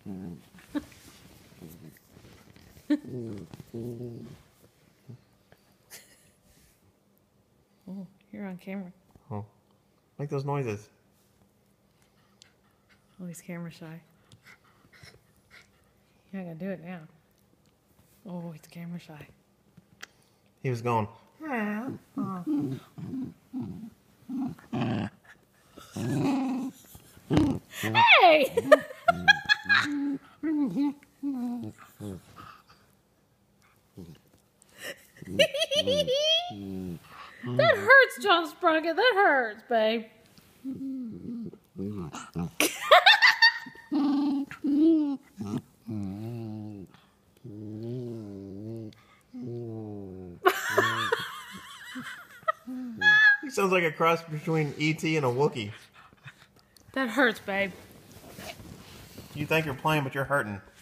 Oh, you're on camera. Oh, make those noises. Oh, he's camera shy. You're not gonna do it now. Oh, he's camera shy. He was going. Oh. Hey! That hurts, John Sprunget. That hurts, babe. He sounds like a cross between E.T. and a Wookie. That hurts, babe. You think you're playing, but you're hurting.